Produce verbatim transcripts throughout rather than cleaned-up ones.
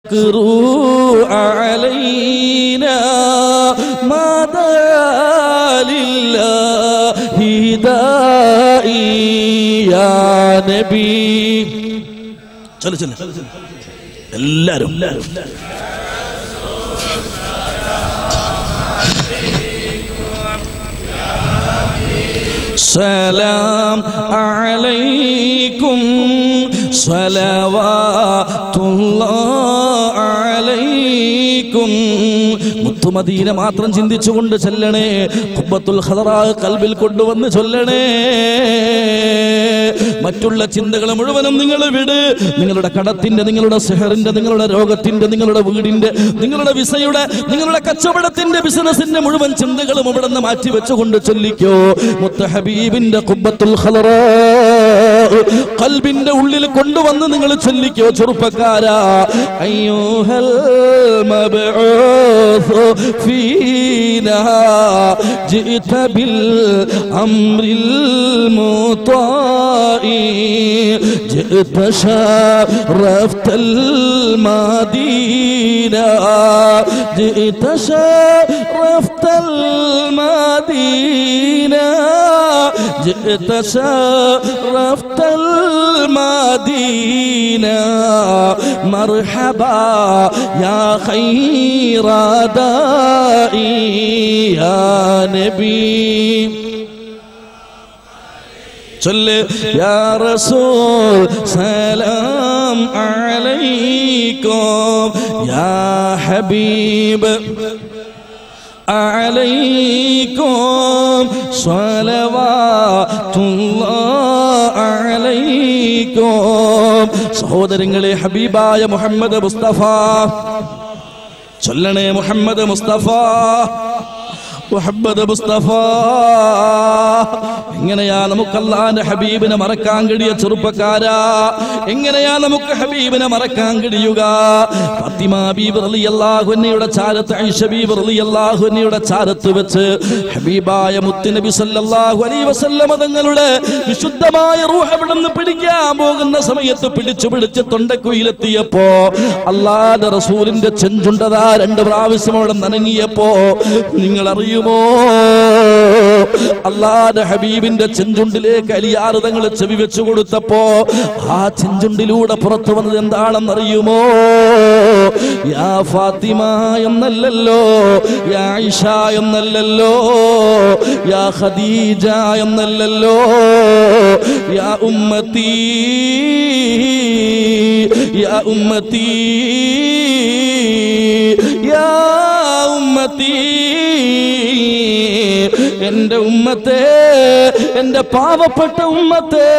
اقروا علينا ماذا لله داعي يا نبي. ചല ചല എല്ലാരും സലാം അലൈക്കും സ്വലവാത്തുല്ലാഹി അലൈക്കും. മുത്തുമദീന മാത്രം ചിന്തിച്ചുകൊണ്ട് ചൊല്ലണേ. ഖുബ്ബത്തുൽ ഖദറാ ഖൽബിൽ കൊണ്ടുവന്ന് ചൊല്ലണേ. മറ്റുള്ള ചിന്തകൾ മുഴുവനും നിങ്ങൾ വിട്. നിങ്ങളുടെ കടത്തിന്റെ, നിങ്ങളുടെ സിഹറിന്റെ, നിങ്ങളുടെ രോഗത്തിന്റെ, നിങ്ങളുടെ വീടിന്റെ, നിങ്ങളുടെ വിസയുടെ, നിങ്ങളുടെ കച്ചവടത്തിന്റെ, ബിസിനസിന്റെ മുഴുവൻ ചിന്തകളും ഇവിടെ നിന്ന് മാറ്റി വെച്ചുകൊണ്ട് ചൊല്ലിക്കോ. മുത്ത ഹബീബിന്റെ ഖുബ്ബത്തുൽ ഖദറാ ഖൽബിന്റെ ഉള്ളിൽ കൊണ്ടുവന്ന് നിങ്ങൾ ചൊല്ലിക്കോ. ചെറുപ്പക്കാരാ, അയ്യൂഹൽ മബ്ഊസ് ഫീനാ ജിഅത ബിൽ അംറിൽ മുതാഇ ജിഅത ശറഫ്ത അൽ മദീന ജിഅത ശറഫ്ത അൽ മദീന ജിഅത ശറഫ്ത അൽ മദീന മർഹബാ യാ ഖൈറ ദാഇ യാ നബി. ചൊല്ല് യാ റസൂൽ സലാം അലൈക്കും യാ ഹബീബ് അലൈക്കും സ്വലവാത്തുല്ലാഹി അലൈക്കും. സഹോദരങ്ങളെ, ഹബീബായ മുഹമ്മദ് മുസ്തഫ ചൊല്ലണേ. മുഹമ്മദ് മുസ്തഫ മുഹമ്മദ് മുസ്തഫ. എങ്ങനെയാ നമുക്ക് അല്ലാഹുവിന്റെ ഹബീബിനെ മറക്കാൻ കഴിയുക? ചെറുപ്പക്കാരാ, എങ്ങനെയാ നമുക്ക് ഹബീബിനെ മറക്കാൻ കഴിയുക? ഫാത്തിമ ബീബി റളിയല്ലാഹു അൻഹയുടെ ചാരത്ത്, ആയിഷ ബീബി റളിയല്ലാഹു അൻഹയുടെ ചാരത്ത് വെച്ച് ഹബീബായ മുത്തുനബി സല്ലല്ലാഹു അലൈഹി വസല്ലം തങ്ങളുടെ വിശുദ്ധമായ റൂഹ് അവിടുന്ന് പിടിക്കാൻ പോകുന്ന സമയത്ത് പിടിച്ചു പിടിച്ച് തൊണ്ടക്കുയിലെത്തിയപ്പോ അല്ലാഹുവിന്റെ റസൂലിന്റെ ചെഞ്ചുണ്ടതാ രണ്ട് പ്രാവശ്യം അവിടെ നനങ്ങിയപ്പോ നിങ്ങൾ അറിയുമോ? അല്ലാഹുവിന്റെ ഹബീബിന്റെ ചെഞ്ചുണ്ടിലേക്ക് അലിയാറ് തങ്ങൾ ചെവി വെച്ചു കൊടുത്തപ്പോ ആ ചെഞ്ചുണ്ടിലൂടെ പുറത്തു വന്നത് എന്താണെന്നറിയുമോ? യാ ഫാത്തിമ എന്നല്ലല്ലോ, യാ ആയിഷ എന്നല്ലല്ലോ, യാ ഖദീജ എന്നല്ലല്ലോ, യാ ഉമ്മത്തി യാ ഉമ്മത്തി യാ ഉമ്മത്തി, എന്റെ ഉമ്മത്തെ, എന്റെ പാവപ്പെട്ട ഉമ്മത്തെ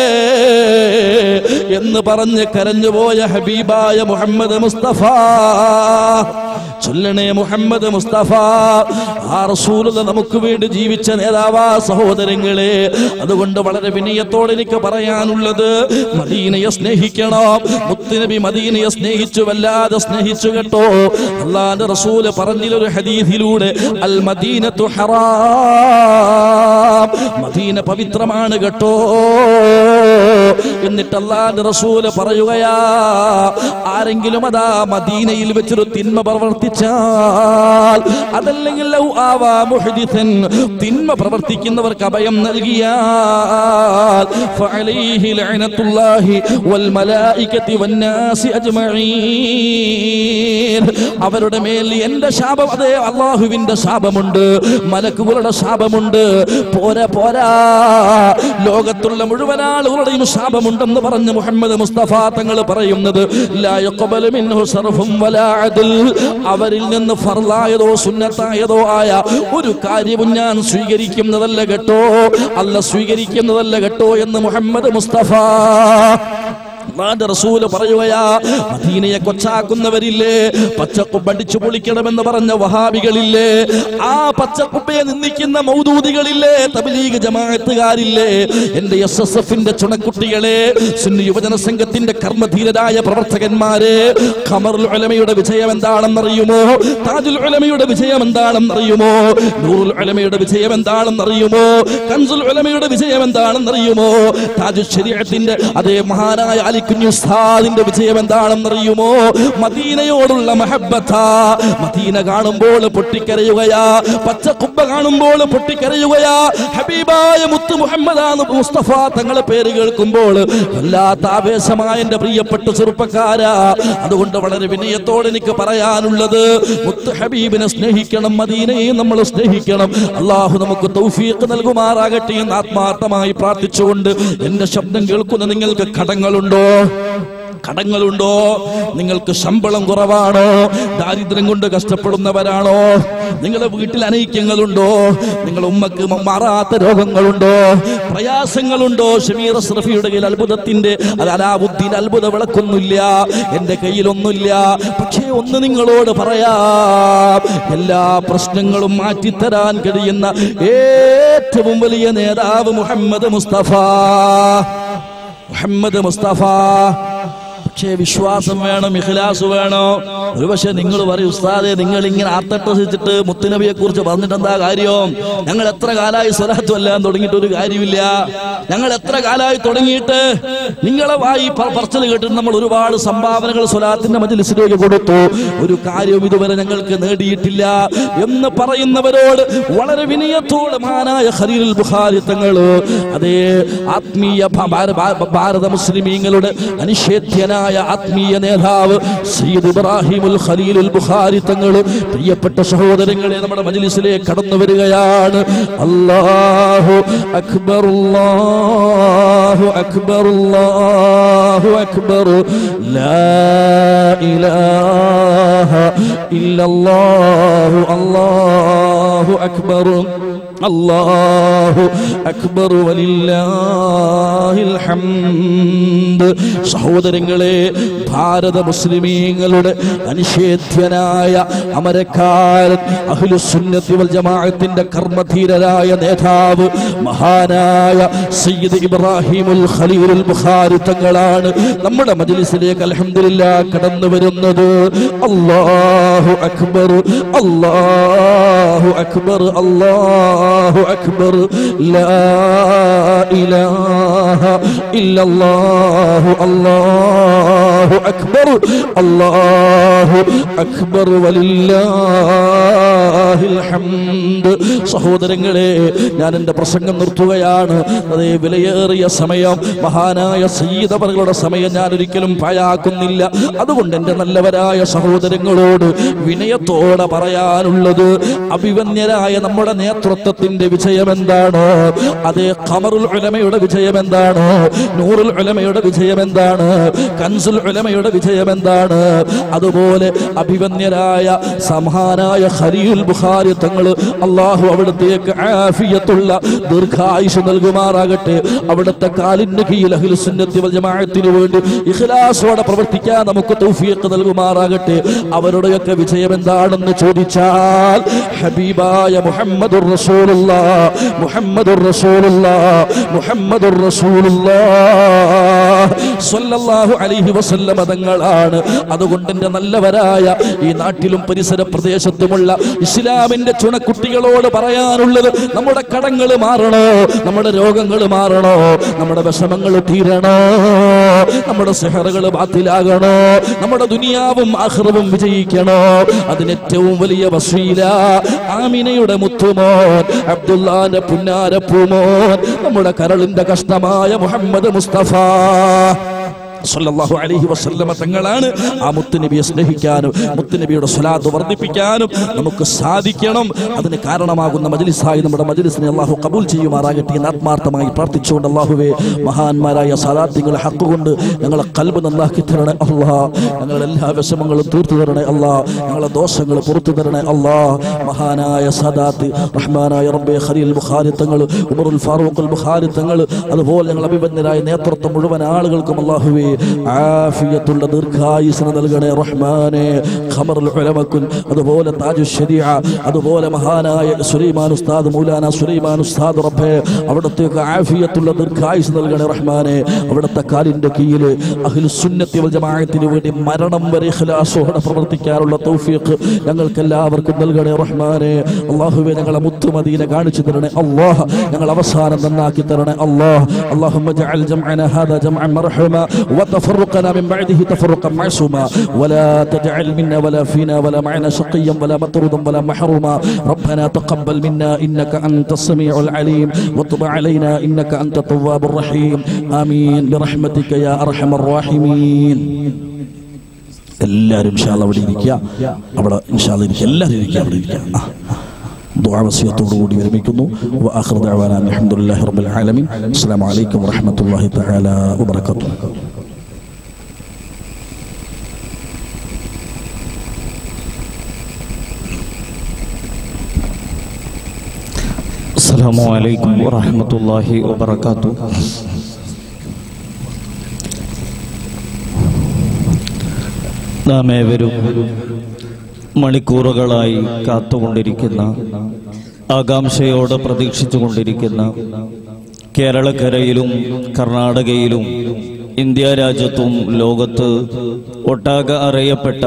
എന്ന് പറഞ്ഞ് കരഞ്ഞുപോയ ഹബീബായ മുഹമ്മദ് മുസ്തഫ. ചൊല്ലണേ മുഹമ്മദ് മുസ്തഫ. ആ റസൂലുള്ള നമുക്ക് വേണ്ടി ജീവിച്ച നേതാവാ സഹോദരങ്ങളെ. അതുകൊണ്ട് വളരെ വിനയത്തോടെ എനിക്ക് പറയാനുള്ളത്, മദീനയെ സ്നേഹിക്കണം. മുത്തുനബി മദീനയെ സ്നേഹിച്ചു, വല്ലാതെ സ്നേഹിച്ചു കേട്ടോ. അല്ലാഹുവിന്റെ റസൂൽ പറഞ്ഞൊരു ഹദീസിലൂടെ അൽ മദീനത്തു ഹറാം, മദീന പവിത്രമാണ് കേട്ടോ. എന്നിട്ട് അല്ലാഹുവിന്റെ റസൂൽ പറയുകയാ, ആരെങ്കിലും അതാ മദീനയിൽ വെച്ചൊരു തിന്മ പ്രവർത്തിച്ചാൽ, അതല്ലെങ്കിൽ ലൗ ആവാ മുഹ്ദിസൻ, തിന്മ പ്രവർത്തിക്കുന്നവർക്ക് അഭയം നൽകിയാൽ, ഫഅലൈഹി ലഅനത്തുല്ലാഹി വൽ മലായികതി വന്നാസി അജ്മഈൻ, അവരുടെ മേൽ എന്റെ ശാപം, അതേ അല്ലാഹുവിന്റെ ശാപമുണ്ട്, മലക്കുകളുടെ ശാപമുണ്ട്. പോരാ പോരാ, ലോകത്തുള്ള മുഴുവൻ ആളുകളുടെയും ശാപമുണ്ടെന്ന് പറഞ്ഞ് മുഹമ്മദ് മുസ്തഫ തങ്ങൾ പറയുന്നത്, ലാ യഖ്ബലു മിൻഹു സർഫും വലാ അദ്ൽ, അവരിൽ നിന്ന് ഫർളായതോ സുന്നത്തായതോ ആയ ഒരു കാര്യവും ഞാൻ സ്വീകരിക്കുന്നതല്ല കേട്ടോ, അല്ല സ്വീകരിക്കുന്നതല്ല കേട്ടോ എന്ന് മുഹമ്മദ് മുസ്തഫ. അല്ലാഹുവിന്റെ റസൂൽ പറയുകയാ, മദീനയെ കൊച്ചാക്കുന്നവരില്ലേ, പച്ചക്കുപ്പ അടിച്ചു പൊളിക്കണമെന്ന് പറഞ്ഞ വഹാബികളില്ലേ, ആ പച്ചക്കുപ്പയെ നിന്ദിക്കുന്ന മൗദൂദികളില്ലേ, തബ്ലീഗ് ജമാഅത്തുകാരില്ലേ, എന്റെ എസ് എസ് എഫിന്റെ ചുണക്കുട്ടികളെ, സുന്നി യുവജന സംഘത്തിന്റെ കർമ്മധീരരായ പ്രവർത്തകന്മാരെ, ഖമറുൽ ഉലമയുടെ വിജയം എന്താണെന്നറിയുമോ? താജുൽ ഉലമയുടെ വിജയം എന്താണെന്നറിയുമോ? നൂറുൽ ഉലമയുടെ വിജയം എന്താണെന്നറിയുമോ? കൻസുൽ ഉലമയുടെ വിജയം എന്താണെന്നറിയുമോ? താജുൽ ശരീഅത്തിന്റെ അതേ മഹാനായ ആലിക്കുഞ്ഞി ഉസ്താദിന്റെ വിജയം എന്താണെന്നറിയുമോ? മദീനയോടുള്ള മഹബ്ബത്ത. മദീന കാണുമ്പോൾ പൊട്ടിക്കരയുകയാ, പച്ച കുബ്ബ കാണുമ്പോൾ പൊട്ടിക്കരയുകയാ. ഹബീബായ മുത്ത് മുഹമ്മദ് മുസ്തഫ തങ്ങളെ പേര് കേൾക്കുമ്പോൾ വല്ലാത്ത ആവേശമായ എന്റെ പ്രിയപ്പെട്ട ചെറുപ്പക്കാരാ. അതുകൊണ്ട് വളരെ വിനയത്തോടെ എനിക്ക് പറയാനുള്ളത്, മുത്ത് ഹബീബിനെ സ്നേഹിക്കണം, മദീനയെ നമ്മൾ സ്നേഹിക്കണം. അള്ളാഹു നമുക്ക് തൗഫീഖ് നൽകുമാറാകട്ടെ എന്ന് ആത്മാർത്ഥമായി പ്രാർത്ഥിച്ചുകൊണ്ട് എന്റെ ശബ്ദം കേൾക്കുന്ന നിങ്ങൾക്ക് കടങ്ങളുണ്ടോ? കടങ്ങളുണ്ടോ? നിങ്ങൾക്ക് ശമ്പളം കുറവാണോ? ദാരിദ്ര്യം കൊണ്ട് കഷ്ടപ്പെടുന്നവരാണോ? നിങ്ങളുടെ വീട്ടിൽ അനൈക്യങ്ങളുണ്ടോ? നിങ്ങളുടെ ഉമ്മക്ക് മാറാത്ത രോഗങ്ങളുണ്ടോ? പ്രയാസങ്ങളുണ്ടോ? ഷമീർ അസ്റഫിയുടെ കയ്യിൽ അത്ഭുതത്തിന്റെ അലാവുദ്ദീൻ അത്ഭുത വിളക്കൊന്നുമില്ല, എന്റെ കയ്യിലൊന്നുമില്ല. പക്ഷേ ഒന്ന് നിങ്ങളോട് പറയാം, എല്ലാ പ്രശ്നങ്ങളും മാറ്റിത്തരാൻ കഴിയുന്ന ഏറ്റവും വലിയ നേതാവ് മുഹമ്മദ് മുസ്തഫ. മുഹമ്മദ് മുസ്തഫ. പക്ഷേ വിശ്വാസം വേണം, ഇഖ്ലാസ് വേണം. ഒരു പക്ഷേ നിങ്ങൾ പറയും, ഉസ്താദേ നിങ്ങൾ ഇങ്ങനെ ആർത്തട്ടസിച്ചിട്ട് മുത്തുനബിയെ കുറിച്ച് പറഞ്ഞിട്ട് എന്താ കാര്യം? ഞങ്ങൾ എത്ര കാലമായി സ്വലാത്ത് എല്ലാം തുടങ്ങിയിട്ട് ഒരു കാര്യമില്ല. ഞങ്ങൾ എത്ര കാലമായി തുടങ്ങിയിട്ട് നിങ്ങളെ വായി പറച്ചിൽ കേട്ടിട്ട് നമ്മൾ ഒരുപാട് സംഭാവനകൾ സ്വലാത്തിന്റെ മജ്‌ലിസിലേക്ക് കൊടുത്തു, ഒരു കാര്യവും ഇതുവരെ ഞങ്ങൾക്ക് നേടിയിട്ടില്ല എന്ന് പറയുന്നവരോട് വളരെ വിനയത്തോട് മഹാനായ ഖലീലുൽ ബുഖാരി തങ്ങൾ, അതേ ആത്മീയ ഭാരത മുസ്ലിമീങ്ങളുടെ അനിഷേധ്യനായ ആത്മീയ നേതാവ് സയ്യിദ് ഇബ്രാഹിമുൽ ഖലീലുൽ ബുഖാരി തങ്ങൾ, പ്രിയപ്പെട്ട സഹോദരങ്ങളെ നമ്മുടെ മജ്‌ലിസിലേക്ക് കടന്നു വരികയാണ്. അല്ലാഹു അക്ബർ, അല്ലാഹു അക്ബർ, അല്ലാഹു അക്ബർ, ലാ ഇലാഹ ഇല്ലല്ലാഹു, അല്ലാഹു അക്ബർ, അല്ലാഹു അക്ബർ, വലില്ലാഹിൽ ഹംദ്. സഹോദരങ്ങളെ, ഭാരത മുസ്ലിമീങ്ങളുടെ അനിഷേധ്യനായ അമരക്കാരൻ, അഹ്ലുസുന്നത്തി വൽ ജമാഅത്തിന്റെ കർമ്മധീരരായ നേതാവ് മഹാനായ സയ്യിദ് ഇബ്രാഹിമുൽ ഖലീലുൽ ബുഖാരി തങ്ങളാണ് നമ്മുടെ മജ്‌ലിസിലേക്ക് അൽഹംദുലില്ലാഹ് കടന്നു വരുന്നത്. അല്ലാഹു അക്ബർ, അല്ലാഹു അക്ബർ, അല്ലാഹു അക്ബർ, ലാ ഇലാഹ ഇല്ലല്ലാഹു, അല്ലാഹു അക്ബർ, അല്ലാഹു അക്ബർ, വലില്ലാഹിൽ ഹംദ്. സഹോദരങ്ങളെ, ഞാൻ എന്റെ പ്രസംഗം നിർത്തുകയാണ്. അതേ വിലയേറിയ സമയം, മഹാനായ സയ്യിദ് അവരുടെ സമയം ഞാൻ ഒരിക്കലും പാഴാക്കുന്നില്ല. അതുകൊണ്ട് എന്റെ നല്ലവരായ സഹോദരങ്ങളോട് വിനയത്തോടെ പറയാനുള്ളത്, അഭിവന്യരായ നമ്മുടെ നേതൃത്വത്തിന്റെ വിജയം എന്താണോ, അതേ ഖമറുൽ ഉലമയുടെ വിജയം എന്താണോ, നൂറുൽ ഉലമയുടെ വിജയം എന്താണ്, കൻസുൽ ഉലമയുടെ വിജയം എന്താണ്, അതുപോലെ അഭിവന്യരായ സമാനായ ഖലീലുൽ ബുഖാരി തങ്ങൾ, അല്ലാഹു അവിടുത്തേക്ക് ആഫിയത്തുള്ള ദീർഘായുസ് നൽകുമാറാകട്ടെ. അവിടുത്തെ കാലിന് കീഴിൽ അഹ്ലുസുന്നത്തി വൽ ജമാഅത്തിന് വേണ്ടി ഇഖ്ലാസോടെ പ്രവർത്തിക്കാൻ നമുക്ക് തൗഫീഖ് നൽകുമാറാകട്ടെ. അവരുടെയൊക്കെ വിജയം എന്താണെന്ന് ചോദിച്ചാൽ, ഹബീബായ മുഹമ്മദുർ റസൂലുള്ളാഹ്, മുഹമ്മദുർ റസൂലുള്ളാഹ്, മുഹമ്മദുർ റസൂലുള്ളാഹ് സ്വല്ലല്ലാഹു അലൈഹി വസല്ലം തങ്ങളാണ്. അതുകൊണ്ട് എന്റെ നല്ലവരായ ഈ നാട്ടിലും പരിസര പ്രദേശത്തുമുള്ള ഇസ്ലാമിന്റെ ചുണക്കുട്ടികളോട് പറയാനുള്ളത്, നമ്മുടെ കടങ്ങൾ മാറണോ, നമ്മുടെ രോഗങ്ങൾ മാറണോ, നമ്മുടെ വിഷമങ്ങൾ തീരണോ, നമ്മുടെ സിഹറുകൾ ബാത്തിലാകണോ, നമ്മുടെ ദുനിയാവും ആഖിറവും വിജയിക്കണോ, അതിന് ഏറ്റവും വലിയ വസീല ആമിനയുടെ മുത്തുമോൻ, അബ്ദുല്ലാന്റെ പുന്നാര പൂമോൻ, നമ്മുടെ കരളിന്റെ കഷ്ണമായ മുഹമ്മദ് മുസ്തഫ സല്ലല്ലാഹു അലൈഹി വസല്ലമ തങ്ങളാണ്. ആ മുത്തുനബിയെ സ്നേഹിക്കാനും മുത്തുനബിയുടെ സ്വലാത്ത് വർദ്ധിപ്പിക്കാനും നമുക്ക് സാധിക്കണം. അതിന് കാരണമാകുന്ന മജ്‌ലിസായി നമ്മുടെ മജ്‌ലിസിനെ അല്ലാഹു ഖബൂൽ ചെയ്യുമാറാകട്ടെ എന്ന് ആത്മാർത്ഥമായി പ്രാർത്ഥിച്ചുകൊണ്ട്, അല്ലാഹുവേ, മഹാന്മാരായ സലാത്തുകളെ ഹഖ് കൊണ്ട് ഞങ്ങളെ ഖൽബ് നന്നാക്കി തരണേ അല്ലാഹ്. ഞങ്ങളുടെ എല്ലാ വിഷമങ്ങളും തീർത്തു തരണേ അല്ലാഹ്. ഞങ്ങളുടെ ദോഷങ്ങൾ പുറത്തു തരണേ അല്ലാഹ്. മഹാനായ സദാത്ത് റഹ്മാനായ റബ്ബേ ഖലീൽ ബുഖാരി തങ്ങൾ, ഉമറുൽ ഫാറൂഖ് ബുഖാരി തങ്ങൾ, അതുപോലെ ഞങ്ങൾ അഭിമന്യരായ നേതൃത്വം മുഴുവൻ ആളുകൾക്കും അല്ലാഹുവേ ആഫിയത്തുള്ള ദീർഘായുസ്സ് നൽകണേ റഹ്മാനേ. ഖമറുൽ ഉലമക്കുൻ, അതുപോലെ താജു ശരീഅ, അതുപോലെ മഹാനായ സുലൈമാൻ ഉസ്താദ്, മൗലാന സുലൈമാൻ ഉസ്താദ്, റബ്ബേ അവിടത്തേക്ക് ആഫിയത്തുള്ള ദീർഘായുസ്സ് നൽകണേ റഹ്മാനേ. അവിടുത്തെ കാലിന്റെ കീഴിൽ അഹ്ലുസുന്നത്തി വൽ ജമാഅത്തിന് വേണ്ടി മരണം വരെ ഇഖ്ലാസോടെ പ്രവർത്തിക്കാനുള്ള തൗഫീഖ് ഞങ്ങൾക്ക് എല്ലാവർക്കും നൽകണേ റഹ്മാനേ. അല്ലാഹുവേ, ഞങ്ങളെ മുത്തുമദീന കാണിച്ചു തരണേ അല്ലാഹ്. ഞങ്ങൾ അവസാനം നന്നാക്കി തരണേ അല്ലാഹ്. അല്ലാഹുമ്മ ജഅൽ ജംഅന ഹാദാ ജംഅൻ മർഹൂമ وتفرقنا من بعده تفرقا معصوما ولا تجعل منا ولا فينا ولا معنا شقيا ولا مطرودا ولا محروما ربنا تقبل منا إنك أنت السميع العليم وتب علينا إنك أنت التواب الرحيم آمين برحمتك يا أرحم الراحمين. എല്ലാവരും ഇൻഷാ അല്ലാഹ് അവിടെ ഇരിക്കുക, അവിടെ ഇൻഷാ അല്ലാഹ് ഇരിക്കുക, എല്ലാവരും ഇരിക്കുക, അവിടെ ഇരിക്കുക. ദുആ വസിയത്തോടുകൂടി വിരമിക്കുന്നു. വആഖിറു ദഅവാനാ അൽഹംദുലില്ലാഹി റബ്ബിൽ ആലമീൻ. അസ്സലാമു അലൈക്കും വറഹ്മത്തുള്ളാഹി തആല വബറകാതുഹു. അസ്സലാമു അലൈക്കും വറഹ്മത്തുള്ളാഹി വബറകാതുഹു. നാം ഏവരും മണിക്കൂറുകളായി കാത്തുകൊണ്ടിരിക്കുന്ന, ആകാംക്ഷയോടെ പ്രതീക്ഷിച്ചുകൊണ്ടിരിക്കുന്ന, കേരളക്കരയിലും കർണാടകയിലും ഇന്ത്യ രാജ്യത്തും ലോകത്ത് ഒട്ടാകെ അറിയപ്പെട്ട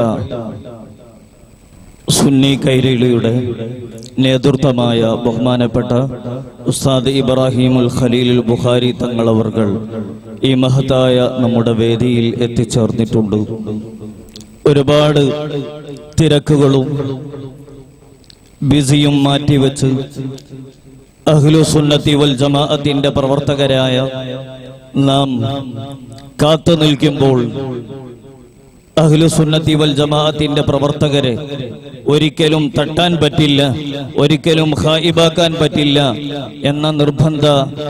സുന്നി കൈരളിയുടെ നേതൃത്വമായ ബഹുമാനപ്പെട്ട ഉസ്താദ് ഇബ്രാഹിമുൽ ഖലീലുൽ ബുഖാരി തങ്ങളവർകൾ ഈ മഹത്തായ നമ്മുടെ വേദിയിൽ എത്തിച്ചേർന്നിട്ടുണ്ട്. ഒരുപാട് തിരക്കുകളും ബിസിയും മാറ്റിവെച്ച് അഹ്ലു സുന്നത്തി വൽ ജമാഅത്തിന്റെ പ്രവർത്തകരായ നാം കാത്തു നിൽക്കുമ്പോൾ അഹ്ലു സുന്നത്തി വൽ ജമാഅത്തിന്റെ പ്രവർത്തകരെ ഒരിക്കലും തട്ടാൻ പറ്റില്ല, ഒരിക്കലും ഖായിബാക്കാൻ പറ്റില്ല എന്ന നിർബന്ധ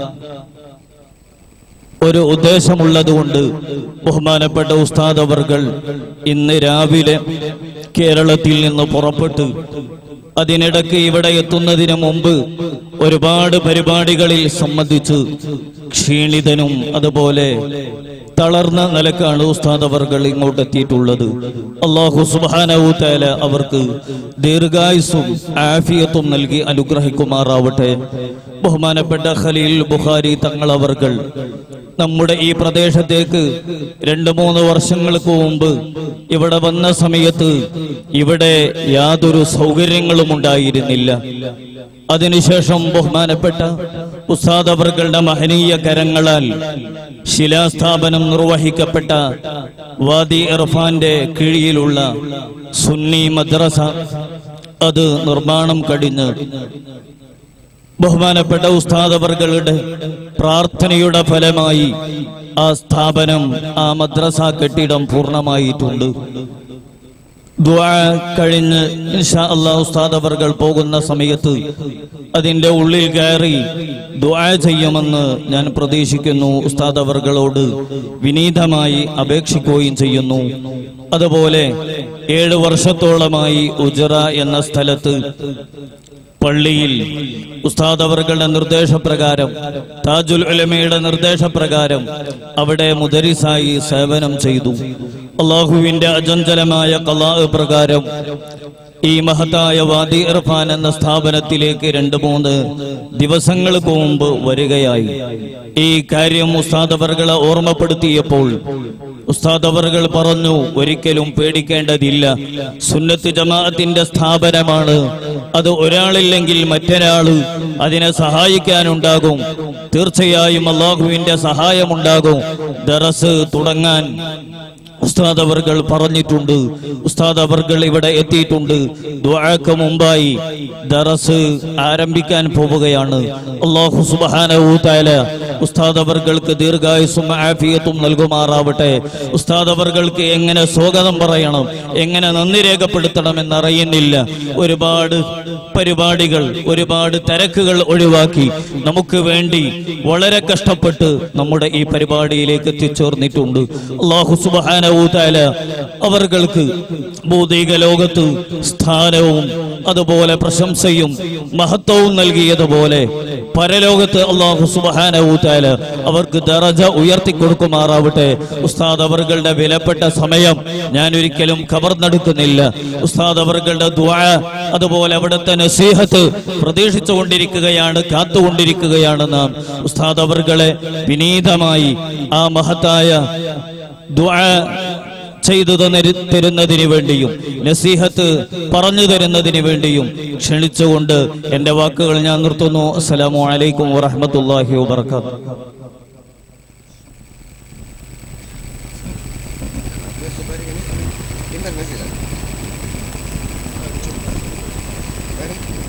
ഒരു ഉദ്ദേശമുള്ളതുകൊണ്ട് ബഹുമാനപ്പെട്ട ഉസ്താദ് അവർകൾ ഇന്ന് രാവിലെ കേരളത്തിൽ നിന്ന് പുറപ്പെട്ടു. അതിനിടയ്ക്ക് ഇവിടെ എത്തുന്നതിന് മുമ്പ് ഒരുപാട് പരിപാടികളിൽ സംബന്ധിച്ച് ക്ഷീണിതനും അതുപോലെ തളർന്ന നിലക്കാണ് ഉസ്താദ് അവർകൾ ഇങ്ങോട്ട് എത്തിയിട്ടുള്ളത്. അല്ലാഹു സുബ്ഹാനഹു തആല അവർക്ക് ദീർഘായുസ്സും ആഫിയത്തും നൽകി അനുഗ്രഹിക്കുമാറാവട്ടെ. ബഹുമാനപ്പെട്ട ഖലീൽ ബുഖാരി തങ്ങൾ അവർകൾ നമ്മുടെ ഈ പ്രദേശത്തേക്ക് രണ്ട് മൂന്ന് വർഷങ്ങൾക്ക് മുമ്പ് ഇവിടെ വന്ന സമയത്ത് ഇവിടെ യാതൊരു സൗകര്യങ്ങളും ഉണ്ടായിരുന്നില്ല. അതിനുശേഷം ബഹുമാനപ്പെട്ട ഉസ്താദ് അവർകളുടെ മഹനീയ കരങ്ങളാൽ ശിലാസ്ഥാപനം നിർവഹിക്കപ്പെട്ട വാദി ഇർഫാന്റെ കീഴിലുള്ള സുന്നി മദ്രസ അത് നിർമ്മാണം കഴിഞ്ഞ് ബഹുമാനപ്പെട്ട ഉസ്താദ് അവർകളുടെ പ്രാർത്ഥനയുടെ ഫലമായി ആ സ്ഥാപനം, ആ മദ്രസ കെട്ടിടം പൂർണ്ണമായിട്ടുണ്ട്. ദുആ കഴിഞ്ഞ് ഇൻഷാ അല്ലാഹ് ഉസ്താദ് അവർകൾ പോകുന്ന സമയത്ത് അതിന്റെ ഉള്ളിൽ കയറി ദുആ ചെയ്യുമെന്ന് ഞാൻ പ്രതീക്ഷിക്കുന്നു. ഉസ്താദ് അവർകളോട് വിനീതമായി അപേക്ഷിക്കുകയും ചെയ്യുന്നു. അതുപോലെ ഏഴ് വർഷത്തോളമായി ഉജറ എന്ന സ്ഥലത്ത് പള്ളിയിൽ ഉസ്താദ് അവർകളുടെ നിർദ്ദേശപ്രകാരം, താജുൽ ഉലമയുടെ നിർദ്ദേശപ്രകാരം അവിടെ മുദരിസായി സേവനം ചെയ്തു. അല്ലാഹുവിന്റെ അജഞ്ചലമായ ഖളാ പ്രകാരം ഈ മഹത്തായ വാദി ഇർഫാൻ എന്ന സ്ഥാപനത്തിലേക്ക് രണ്ട് മൂന്ന് ദിവസങ്ങൾക്ക് മുമ്പ് വരികയായി. ഈ കാര്യം ഉസ്താദ് അവർകളെ ഓർമ്മപ്പെടുത്തിയപ്പോൾ ഉസ്താദ് അവർകൾ പറഞ്ഞു, ഒരിക്കലും പേടിക്കേണ്ടതില്ല, സുന്നത്ത് ജമാഅത്തിന്റെ സ്ഥാപനമാണ്, അത് ഒരാളില്ലെങ്കിൽ മറ്റൊരാള് അതിനെ സഹായിക്കാനുണ്ടാകും, തീർച്ചയായും അല്ലാഹുവിന്റെ സഹായമുണ്ടാകും. ദറസ് തുടങ്ങാൻ ഉസ്താദ് അവർകൾ പറഞ്ഞിട്ടുണ്ട്. ഉസ്താദ് അവർകൾ ഇവിടെ എത്തിയിട്ടുണ്ട്. ദുആക്ക് മുമ്പായി ദറസ് ആരംഭിക്കാൻ പോവുകയാണ്. അല്ലാഹു സുബ്ഹാനഹു തആല ഉസ്താദ് അവർകൾക്ക് ദീർഘായുസ്സും ആഫിയത്തും നൽകുമാറാവട്ടെ. ഉസ്താദ് അവർകൾക്ക് എങ്ങനെ സ്വാഗതം പറയണം, എങ്ങനെ നന്ദി രേഖപ്പെടുത്തണം എന്നറിയുന്നില്ല. ഒരുപാട് പരിപാടികൾ, ഒരുപാട് തിരക്കുകൾ ഒഴിവാക്കി നമുക്ക് വേണ്ടി വളരെ കഷ്ടപ്പെട്ട് നമ്മുടെ ഈ പരിപാടിയിലേക്ക് എത്തിച്ചേർന്നിട്ടുണ്ട്. അല്ലാഹു സുബ്ഹാനഹു തആല അവർക്ക് ഭൗതിക ലോകത്ത് സ്ഥാനവും അതുപോലെ പ്രശംസയും മഹത്വവും നൽകിയതുപോലെ പരലോകത്ത് അല്ലാഹു സുബ്ഹാനഹു തആല അവർക്ക് ദറജ ഉയർത്തി കൊടുക്കുമാറാവട്ടെ. ഉസ്താദ് അവരുടെ വിലപ്പെട്ട സമയം ഞാൻ ഒരിക്കലും കവർന്നെടുക്കുന്നില്ല. ഉസ്താദ് അവരുടെ ദുആ അതുപോലെ അവിടുത്തെ നസീഹത്ത് പ്രതീക്ഷിച്ചുകൊണ്ടിരിക്കുകയാണ്, കാത്തുകൊണ്ടിരിക്കുകയാണ് നാം. ഉസ്താദ് അവർകളെ വിനീതമായി ആ മഹത്തായ ദുആ ചെയ്തു തരുന്നതിന് വേണ്ടിയും നസീഹത്ത് പറഞ്ഞു തരുന്നതിന് വേണ്ടിയും ക്ഷണിച്ചുകൊണ്ട് എന്റെ വാക്കുകൾ ഞാൻ നിർത്തുന്നു. അസ്സലാമു അലൈക്കും വറഹ്മത്തുള്ളാഹി വബറകാതുഹു. Ready?